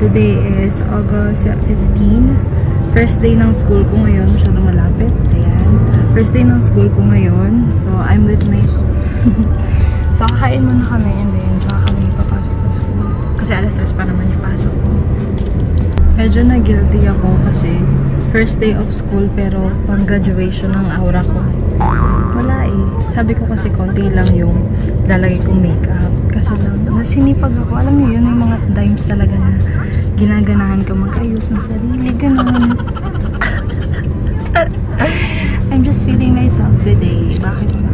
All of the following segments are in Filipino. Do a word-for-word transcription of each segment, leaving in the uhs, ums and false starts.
Today is August fifteenth. First day ng school ko ngayon. Masyadong malapit. Ayan. First day ng school ko ngayon. So, I'm with my... So, kakain muna kami and then saka kami papasok sa school. Kasi alas tres pa naman yung pasok ko. Medyo na-guilty ako kasi first day of school pero pang graduation ng aura ko. Wala eh. Sabi ko kasi konti lang yung lalagay kong makeup. Kaso lang, nasinipag ako. Alam niyo yun, yung mga times talaga na ginaganahan ko mag-ayos ng sarili. Ganun. I'm just feeling myself today. Bakit ba?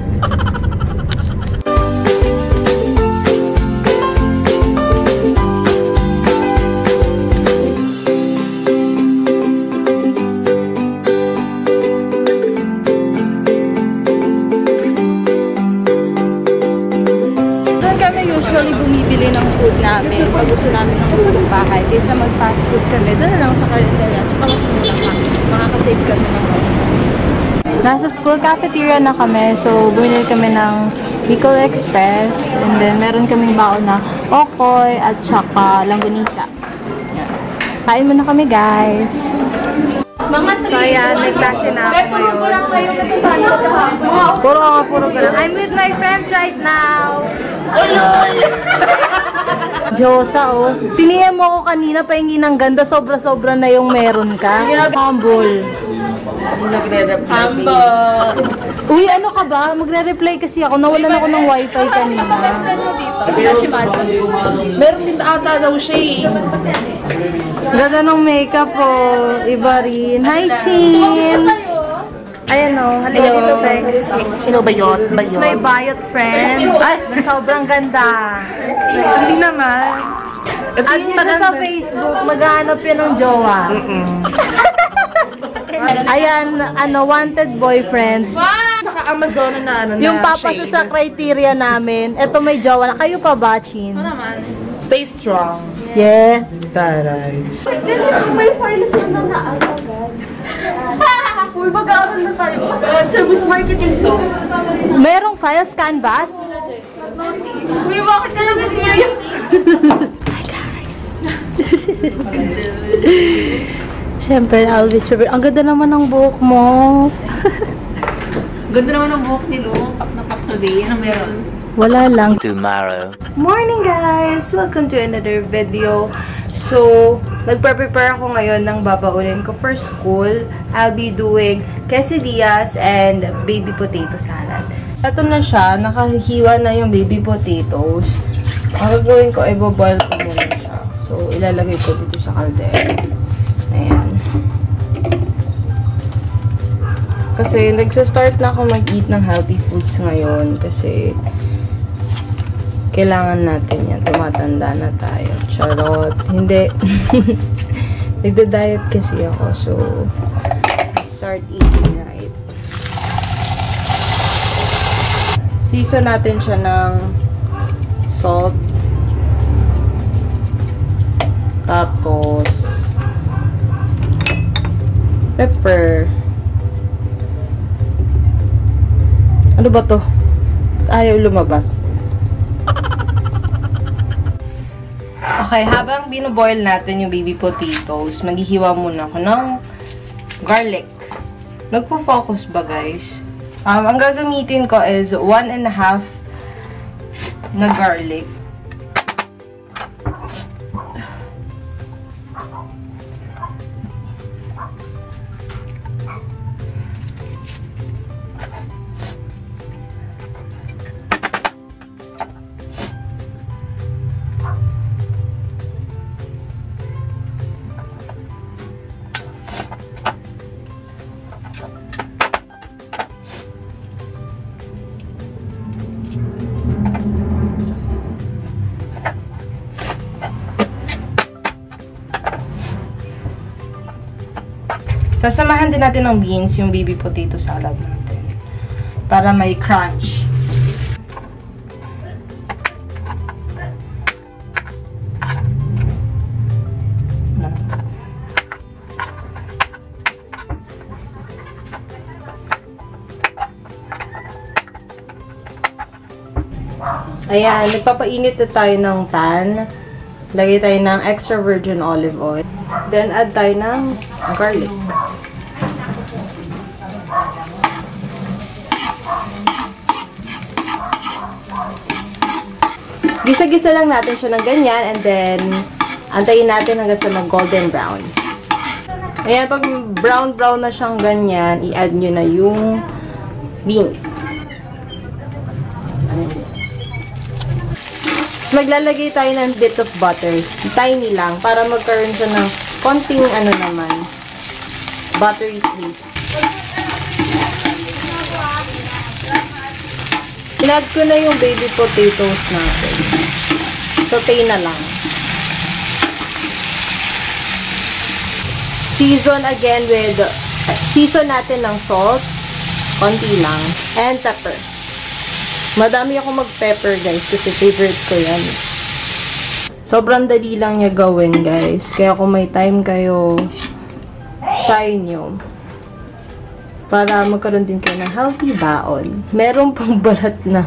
Usually bumibili ng food namin pag gusto namin ng gusto bahay. Kaysa mag-fast food kami, doon lang sa karinderya. Tsaka mas mura kami. Makakasave kami ng money. Nasa school cafeteria na kami. So, bumili kami ng Bicol Express. And then, meron kaming baon na okoy at tsaka langganisa. Kain muna kami, guys. So, ayan. May klase na ako ngayon. Puro, puro gurang. I'm with my friends right now. Diyosa, oh. Tinignan mo ko kanina, pahingi ng ganda, sobra-sobra na yung meron ka. Humble. Humble. Uy, ano ka ba? Magre-reply kasi ako. Nawalan ako ng wifi kanina. Meron din ata daw siya eh. Ganda ng makeup, oh. Iba rin. Hi, Chin! Ayan o, halika dito, Bex. Hello, Bayot. This is my Bayot friend. Ay, sobrang ganda. Hindi naman. At dito sa Facebook, maghahanap yan ng jowa. Ayan, ano, wanted boyfriend. Naka-Amazon na ano na. Yung papasa sa criteria namin, eto may jowa na. Kayo pa ba, Chin? Ano naman? Stay strong. Yes. Taray. May files na na agad. Uy, mag-aaral na tayo. Service marketing to. Merong files, Canvas? Uy, bakit ka lang gusto niya? Hi, guys. Siyempre, Alvis. Ang ganda naman ng buhok mo. Ganda naman ng buhok ni Lu. Pak na pak today. Ano meron? Wala lang. Tomorrow. Morning, guys! Welcome to another video. So, nagpre-prepare ako ngayon ng babaunin ko for school. I'll be doing quesadillas and baby potato salad. Ito na siya. Nakahiwa na yung baby potatoes. Ang gagawin ko, i-boil ko muna siya. So, ilalagay ko dito sa caldera. Ayan. Kasi, nagsa-start na ako mag-eat ng healthy foods ngayon. Kasi, kailangan natin yan. Tumatanda na tayo. Charot. Hindi. Nagda-diet kasi ako. So, start eating right. Season natin siya ng salt. Tapos, pepper. Ano ba to? Ayaw lumabas. Okay, habang binoboil natin yung baby potatoes, maghihiwa muna ako ng garlic. Nagpo-focus ba, guys? Um, ang gagamitin ko is one and a half na garlic. Sasamahan din natin ng beans yung baby potato salad natin. Para may crunch. Ayan, nagpapainit na tayo ng pan. Lagay tayo ng extra virgin olive oil. Then, add tayo ng garlic. Gisa-gisa lang natin siya ng ganyan and then antayin natin hanggang sa mag-golden brown. Ayan, pag brown-brown na siyang ganyan, i-add nyo na yung beans. Maglalagay tayo ng bit of butter. Tiny lang, para magkaroon siya ng konting ano naman, buttery taste. Inadd ko na yung baby potatoes natin. Saute na lang. Season again with, uh, season natin ng salt, konti lang, and pepper. Madami ako mag-pepper, guys, kasi favorite ko yan. Sobrang dali lang niya gawin, guys. Kaya kung may time kayo, try nyo. Para magkaroon din kayo ng healthy baon. Meron pang balat ng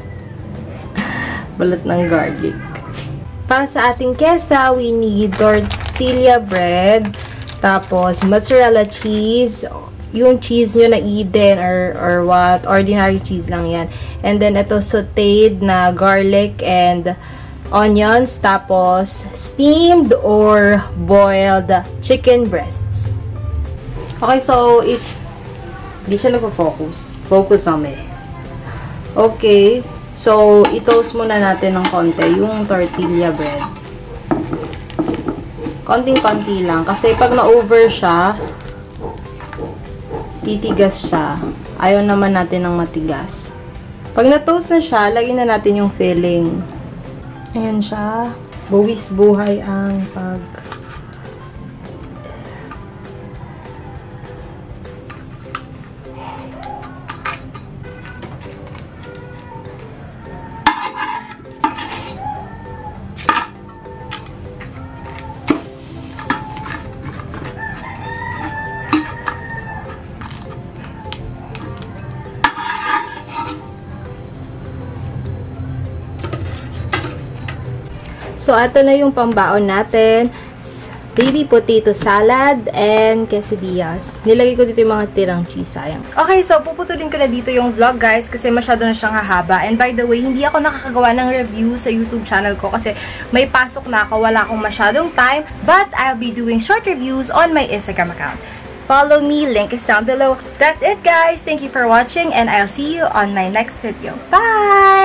balat ng garlic. Para sa ating kesa, we need tortilla bread, tapos mozzarella cheese, yung cheese nyo na Eden or, or what, ordinary cheese lang yan. And then, ito sauteed na garlic and onions, tapos steamed or boiled chicken breasts. Okay, so, it Hindi siya nagpo-focus. Focus on me. Okay. So, i-toast muna natin ng konti yung tortilla bread. Konting-konti lang. Kasi pag na-over siya, titigas siya. Ayaw naman natin ng matigas. Pag na-toast na siya, lagyan na natin yung filling. Ayan siya. Buwis buhay ang pag... So, ito na yung pambaon natin. Baby potato salad and quesadillas. Nilagay ko dito yung mga tirang cheese, sayang. Okay, so puputulin ko na dito yung vlog, guys, kasi masyado na siyang hahaba. And by the way, hindi ako nakakagawa ng review sa YouTube channel ko kasi may pasok na ako, wala akong masyadong time. But I'll be doing short reviews on my Instagram account. Follow me, link is down below. That's it, guys. Thank you for watching and I'll see you on my next video. Bye!